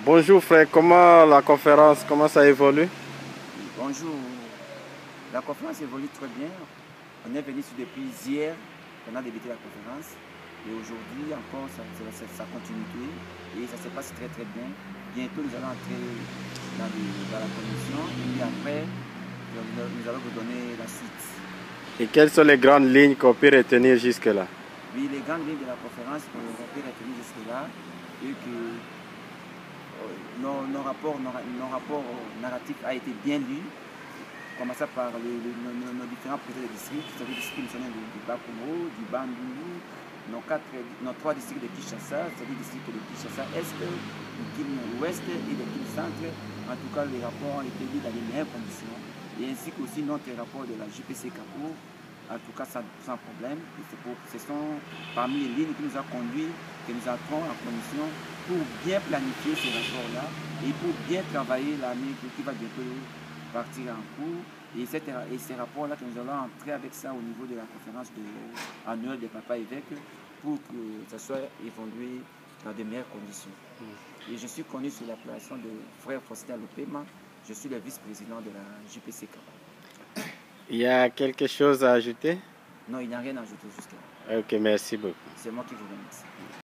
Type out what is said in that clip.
Bonjour frère, comment la conférence, comment ça évolue? Bonjour, la conférence évolue très bien. On est venu ici depuis hier, on a débuté la conférence. Et aujourd'hui encore, c'est sa continuité et ça se passe très très bien. Bientôt nous allons entrer dans la commission et puis après, nous allons vous donner la suite. Et quelles sont les grandes lignes qu'on peut retenir jusque-là? Oui, les grandes lignes de la conférence qu'on peut retenir jusque-là et que nos rapports narratifs a été bien lus. Commençant par nos différents présidents de districts, c'est-à-dire le district missionnaire du Bakomo, du Bandundu, nos trois districts de Kinshasa, c'est-à-dire le district de Kinshasa Est, du Kin Ouest et de Kin Centre. En tout cas, les rapports ont été lus dans les meilleures conditions. Et ainsi qu'aussi notre rapport de la JPC Capo, en tout cas sans problème. Ce sont parmi les lignes qui nous ont conduit, que nous entrons en commission pour bien planifier ces rapports-là et pour bien travailler l'année qui va bientôt partir en cours. Et ces rapports-là que nous allons entrer avec ça au niveau de la conférence annuelle des papas évêques pour que ça soit évolué dans de meilleures conditions. Et je suis connu sous l'appellation de frère Faustin Lopema. Je suis le vice-président de la JPCK. Il y a quelque chose à ajouter? Non, il n'y a rien à ajouter jusqu'à là. Ok, merci beaucoup. C'est moi qui vous remercie.